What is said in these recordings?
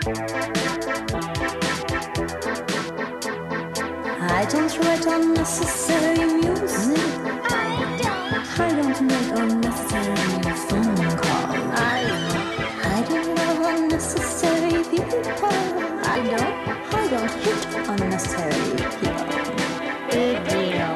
I don't write unnecessary music. I don't make unnecessary phone calls. I don't love unnecessary people. I don't hit unnecessary people. Big deal.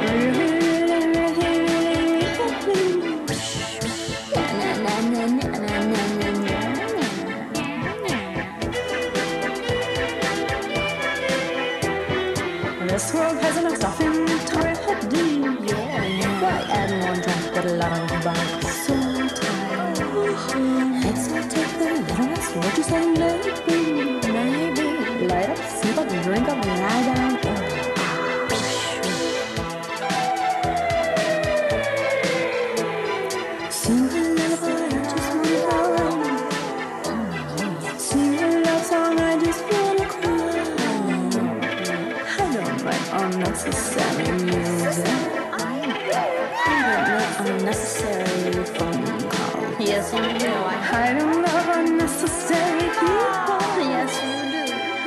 This world has enough stuff in entirety. Why add more drink that a lot of bugs so tired? Exotic the little less. What you say, maybe. Light up, sip up, drink up, lie down. Sing a lullaby, I just wanna love. Sing a love song, I just wanna cry. I don't write unnecessary music. I don't make unnecessary phone calls. Yes, you do. I don't love unnecessary people. Yes, you do.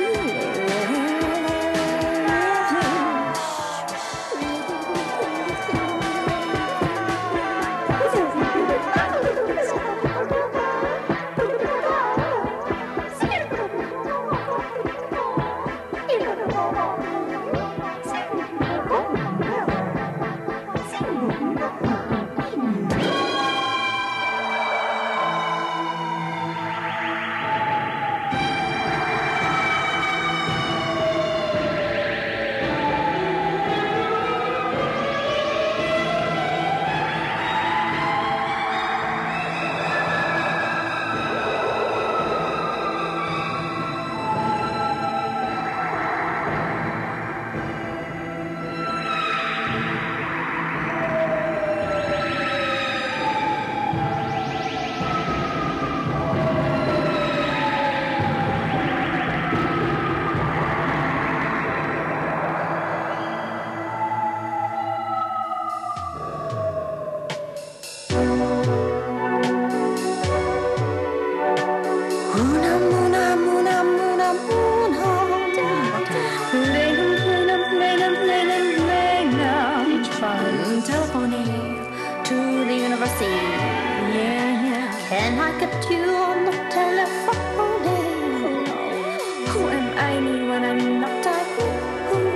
Telephoning to the university. Yeah. Can I get you on the telephone? Who am I me when I'm not at home?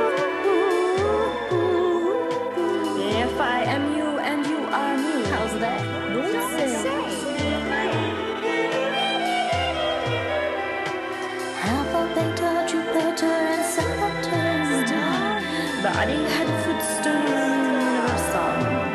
If I am you and you are me, how's that? Alpha, beta, Jupiter, and Saturn. Body, head, foot, stone, sun.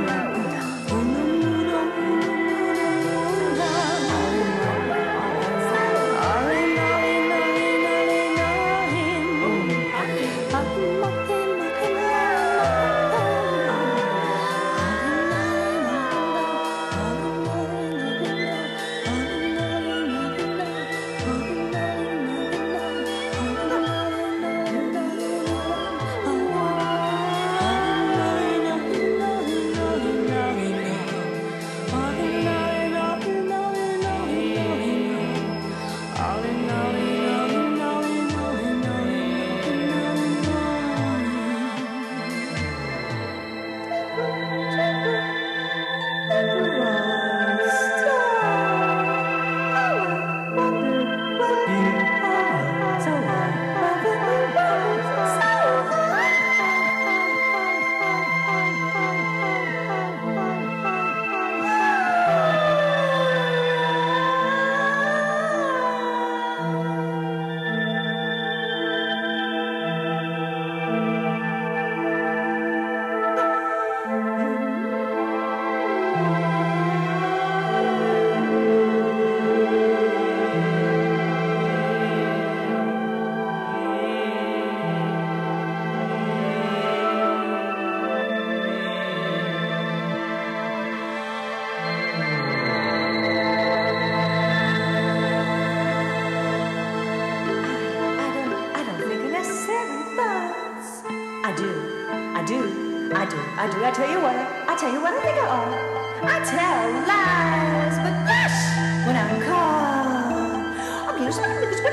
I tell you what I think I ought. I tell lies, but yes, when I'm caught, I'm usually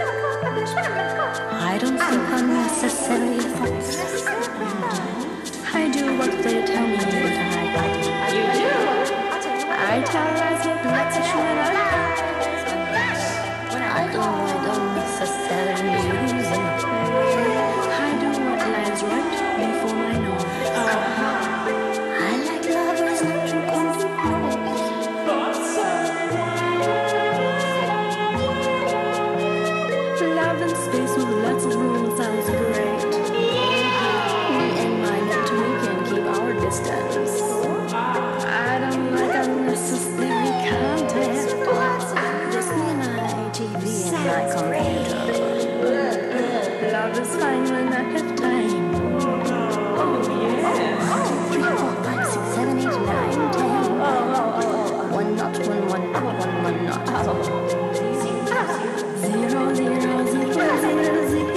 I don't think unnecessary thoughts. I do what they tell me that I got. You do? I tell lies with lots of shit. I don't like unnecessary music. I do what lies right before my nose. I like lovers not to come too close. Love in space with lots of room sounds great. Me and my net, we can keep our distance. I don't like unnecessary content. Just me and my TV and my computer. Love is fine when I have time. Oh yeah. 1, 2, 3, 4, 5, 6, 7, 8, 9, 10. One not, one not. 0, 0, 0, 0, 0.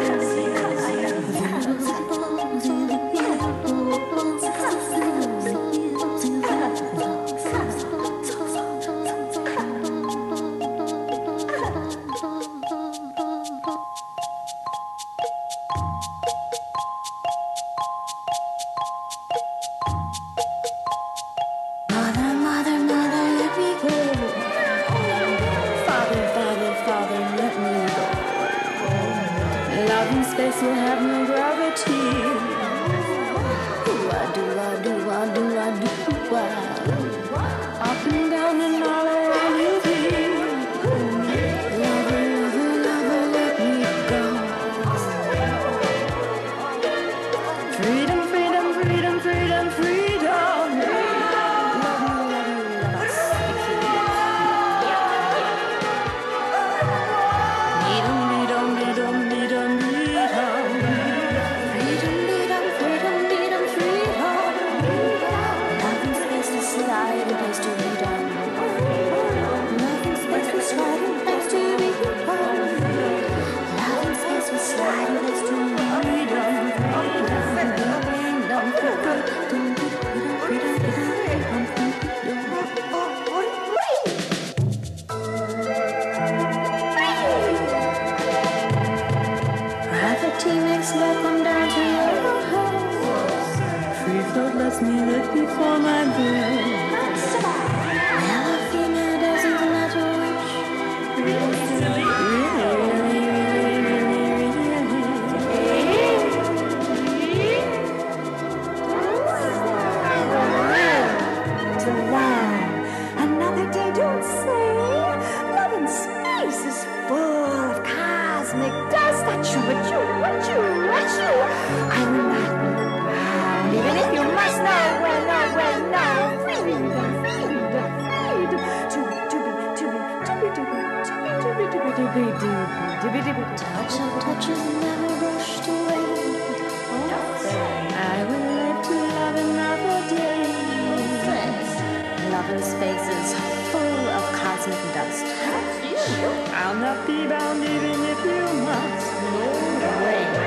Love in space will have no gravity. Up and down and all around you be. Lover, let me go. Freedom, freedom, freedom, freedom, freedom. Love us. Gravity makes love come down to your house. Free float lets me live before my bed. Male or female doesn't matter which. Really. To love another day, don't say. Love in space is full of cosmic dust. I'm not proud, even if you must know when freedom, touches never rushed away. I will live to love another day. Love in space is full of cosmic dust. I'll not be bound even if you must. No way.